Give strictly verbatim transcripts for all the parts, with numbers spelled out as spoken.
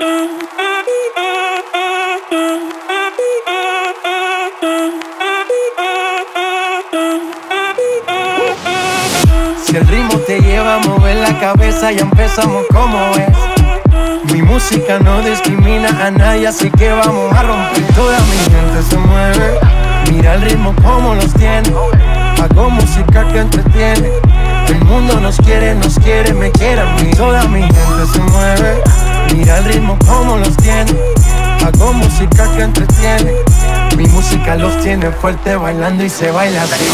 Si el ritmo te lleva a mover la cabeza, ya empezamos como es. Mi música no discrimina a nadie, así que vamos a romper. Toda mi gente se mueve, mira el ritmo como los tiene. Hago música que entretiene. El mundo nos quiere, nos quiere, me quiere a mí. Toda mi gente se mueve, mira el ritmo como los tiene. Hago música que entretiene. Mi música los tiene fuerte bailando y se baila así.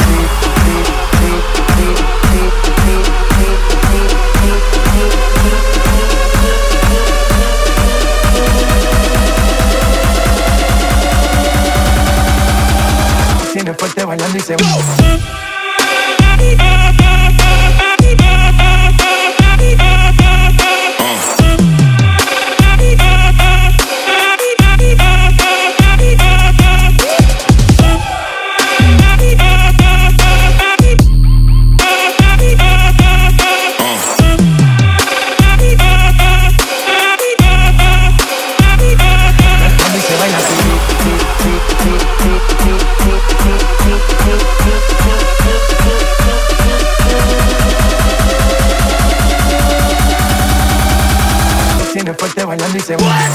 Tiene fuerte bailando y se baila. Tiene fuerte bailando y se baila.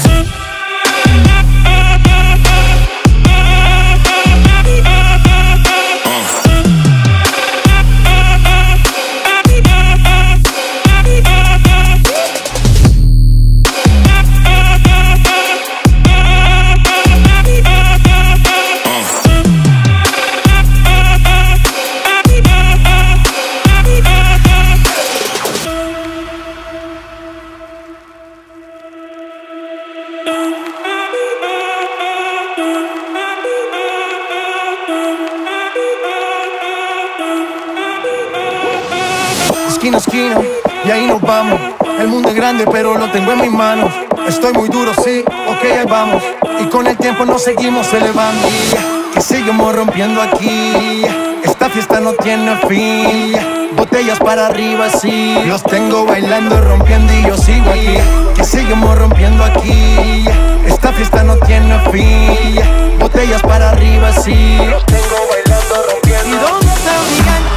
Esquina a esquina, y ahí nos vamos. El mundo es grande, pero lo tengo en mis manos. Estoy muy duro, sí, ok, ahí vamos. Y con el tiempo nos seguimos elevando. Que seguimos rompiendo aquí. Esta fiesta no tiene fin. Botellas para arriba, sí. Los tengo bailando, rompiendo y yo sigo aquí. Que seguimos rompiendo aquí. Esta fiesta no tiene fin. Botellas para arriba, sí. Los tengo bailando, rompiendo. ¿Y dónde te obligan?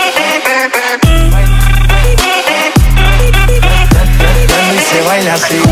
Así.